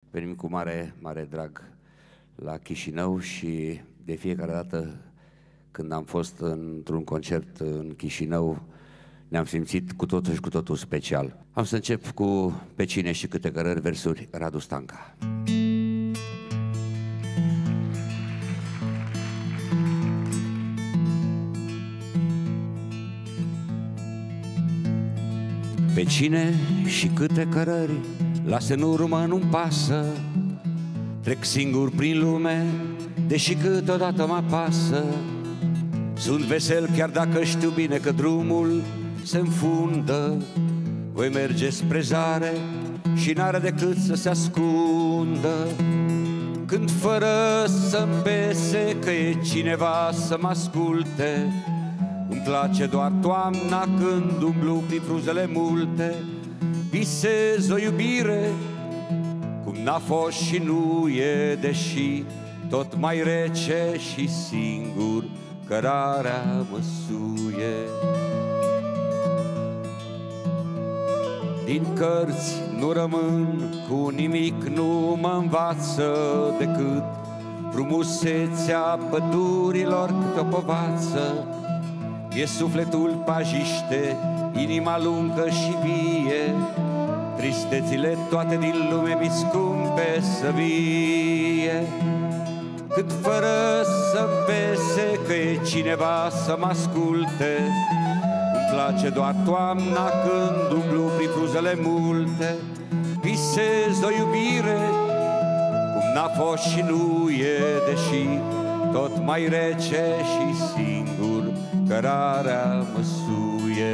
Venim cu mare, mare drag la Chișinău și de fiecare dată când am fost într-un concert în Chișinău ne-am simțit cu totul și cu totul special. Am să încep cu Pe cine și câte cărări, versuri Radu Stanca. Pe cine și câte cărări lasă în urmă, nu-mi pasă. Trec singur prin lume, deși câteodată mă apasă. Sunt vesel chiar dacă știu bine că drumul se înfundă. Voi merge spre zare și n-are decât să se ascundă. Când fără să-mi pese că e cineva să mă asculte, îmi place doar toamna când umblu prin frunzele multe. Visez o iubire cum n-a fost și nu e, deși tot mai rece și singur cărarea mă suie. Din cărți nu rămân cu nimic, nu mă învață decât frumusețea pădurilor câte o povață. E sufletul pajiște, inima lungă și vie, tristețile toate din lume mi scumpe să vie. Cât fără să-mi pese că e cineva să mă asculte, îmi place doar toamna când umblu prin frunzele multe. Visez o iubire cum n-a fost și nu e, deși tot mai rece și singur cărarea mă suie.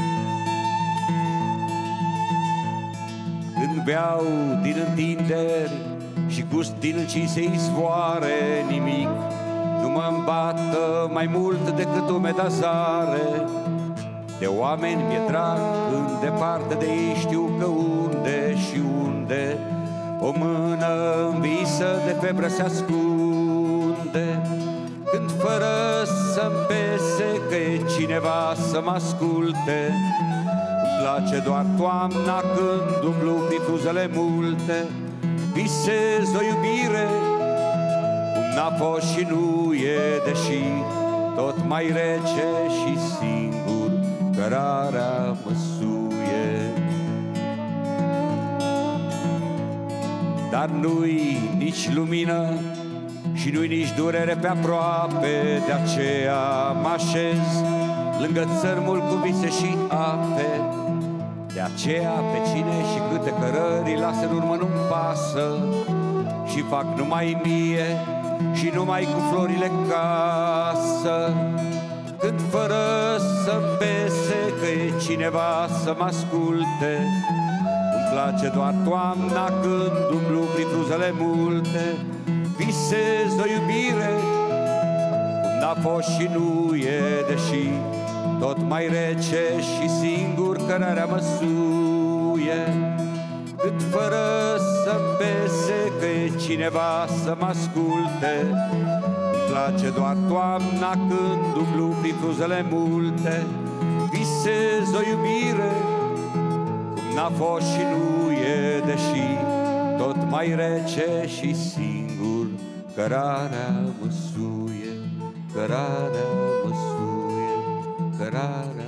Când beau din întinderi și gust din încinse izvoare, nimic nu mă îmbată mai mult decât umeda zare. De oameni mi-e drag când departe de ei știu că unde și unde o mână învisă de febră se ascunde. Când fără să-mi pese că e cineva să mă asculte, îmi place doar toamna când umblu prin frunzele multe. Visez o iubire cum n-a fost și nu e, deși tot mai rece și singur cărarea mă suie. Dar nu-i nici lumină și nu-i nici durere pe aproape, de aceea mă așez lângă țărmul cu vise și ape. De aceea pe cine și câte cărări lasă în urmă nu-mi pasă, și fac numai mie și numai cu florile casă. Când fără să-mi pese că e cineva să mă asculte, îmi place doar toamna când umblu prin frunzele multe. Visez o iubire cum n-a fost și nu e, deși tot mai rece și singur cărarea mă suie. Cât fără să-mi pese că e cineva să mă asculte, îmi place doar toamna când umblu prin frunzele multe. Visez o iubire cum n-a fost și nu e, deși tot mai rece și singur cărarea mă suie, cărarea mă suie, cărarea